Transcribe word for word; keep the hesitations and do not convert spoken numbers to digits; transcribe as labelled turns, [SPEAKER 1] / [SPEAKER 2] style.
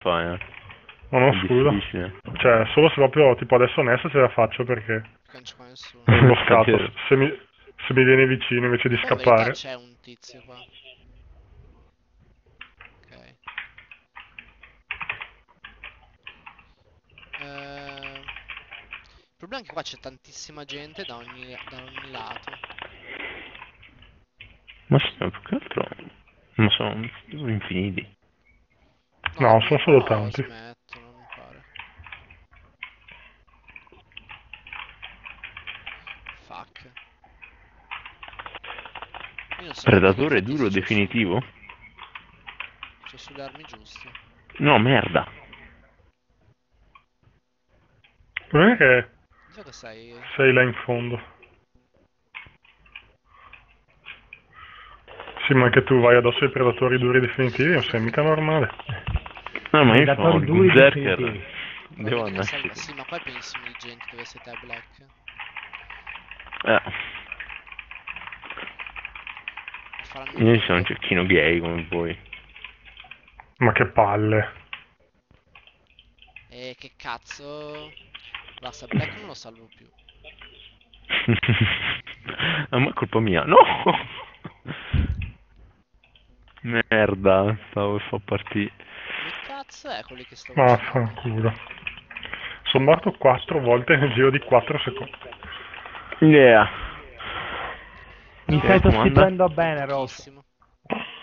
[SPEAKER 1] fai, eh.
[SPEAKER 2] Ma non
[SPEAKER 1] È
[SPEAKER 2] scusa.
[SPEAKER 1] difficile.
[SPEAKER 2] Cioè, solo se proprio tipo adesso Nessa ce la faccio perché
[SPEAKER 3] Perché non c'è qua nessuno.
[SPEAKER 2] è imboscato.
[SPEAKER 1] Vero.
[SPEAKER 2] Se mi, se mi vieni vicino invece di
[SPEAKER 3] Poi in verità
[SPEAKER 2] scappare.
[SPEAKER 3] c'è un tizio qua. Ok. Eh, Il problema è che qua c'è tantissima gente da ogni, da ogni lato.
[SPEAKER 1] Ma sì, ma più che altro... Ma sono infiniti.
[SPEAKER 2] No,
[SPEAKER 3] dopo
[SPEAKER 2] sono
[SPEAKER 3] un
[SPEAKER 2] solo
[SPEAKER 3] po'
[SPEAKER 2] tanti.
[SPEAKER 3] smettono, mi pare. Fuck. Io non so neanche che
[SPEAKER 1] Predatore
[SPEAKER 3] effetti
[SPEAKER 1] duro
[SPEAKER 3] c'ho su-
[SPEAKER 1] definitivo?
[SPEAKER 3] c'ho sulle armi giuste.
[SPEAKER 1] No, merda.
[SPEAKER 2] Non è che
[SPEAKER 3] Dove che sei?
[SPEAKER 2] sei là in fondo. Sì, ma anche tu vai addosso ai predatori duri definitivi, non sei mica normale.
[SPEAKER 1] No, ma io sono
[SPEAKER 4] Predatori
[SPEAKER 1] il
[SPEAKER 4] duri
[SPEAKER 1] berserker.
[SPEAKER 4] definitivi.
[SPEAKER 3] Vado a
[SPEAKER 1] Devo
[SPEAKER 3] venire a
[SPEAKER 1] andarci.
[SPEAKER 3] salvare. Sì, ma qua è pienissimo di gente dove siete a Black.
[SPEAKER 1] Eh.
[SPEAKER 3] Faranno
[SPEAKER 1] Io sono un
[SPEAKER 3] nudo.
[SPEAKER 1] cecchino gay come voi.
[SPEAKER 2] Ma che palle.
[SPEAKER 3] E che cazzo. Basta, Black non lo salvo più.
[SPEAKER 1] Ah, ma è colpa mia. No! Merda, stavo per far partire.
[SPEAKER 3] Dove cazzo è quelli che sto
[SPEAKER 2] Ma
[SPEAKER 3] uccidendo?
[SPEAKER 2] fanculo. Sono morto quattro volte nel giro di quattro secondi.
[SPEAKER 1] Yeah.
[SPEAKER 4] Mi
[SPEAKER 3] No,
[SPEAKER 4] stai
[SPEAKER 1] comanda?
[SPEAKER 4] sostituendo bene, Ross.
[SPEAKER 3] pochissimo.